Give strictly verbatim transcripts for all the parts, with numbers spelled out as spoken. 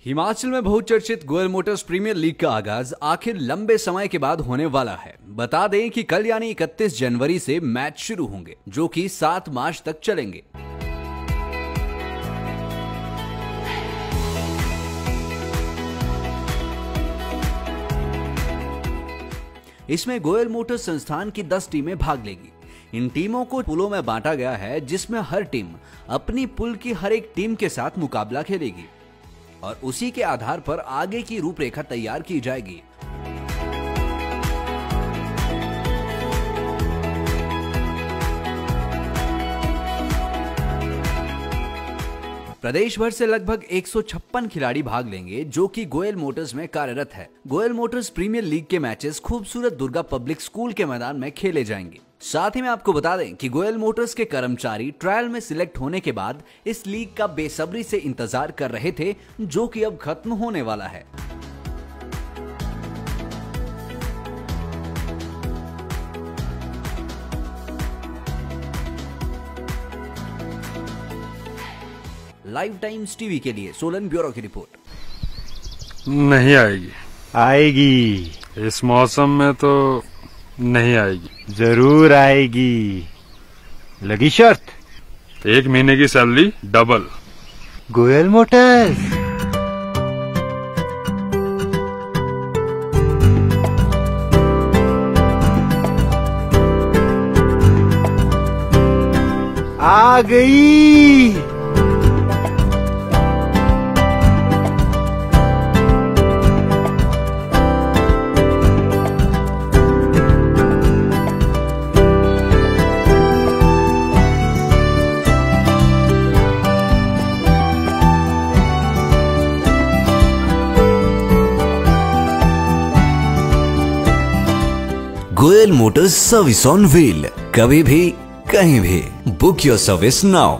हिमाचल में बहुचर्चित Goyal Motors Premier league का आगाज आखिर लंबे समय के बाद होने वाला है। बता दें कि कल यानी इकतीस जनवरी से मैच शुरू होंगे जो कि सात मार्च तक चलेंगे। इसमें गोयल मोटर्स संस्थान की दस टीमें भाग लेगी। इन टीमों को पुलों में बांटा गया है जिसमें हर टीम अपनी पुल की हर एक टीम के साथ मुकाबला खेलेगी और उसी के आधार पर आगे की रूपरेखा तैयार की जाएगी। प्रदेश भर से लगभग एक सौ छप्पन खिलाड़ी भाग लेंगे जो कि गोयल मोटर्स में कार्यरत है। गोयल मोटर्स प्रीमियर लीग के मैचेस खूबसूरत दुर्गा पब्लिक स्कूल के मैदान में खेले जाएंगे। साथ ही में आपको बता दें कि गोयल मोटर्स के कर्मचारी ट्रायल में सिलेक्ट होने के बाद इस लीग का बेसब्री से इंतजार कर रहे थे जो कि अब खत्म होने वाला है। लाइव टाइम्स टीवी के लिए सोलन ब्यूरो की रिपोर्ट। नहीं आएगी। आएगी। इस मौसम में तो नहीं आएगी। जरूर आएगी। लगी शर्त? एक महीने की सैलरी डबल। गोयल मोटर्स। आ गई। Goyal Motors service on wheel, कभी भी कहीं भी। Book your service now.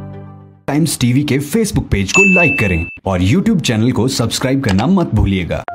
Times TV के फेसबुक पेज को लाइक करें और यूट्यूब चैनल को सब्सक्राइब करना मत भूलिएगा।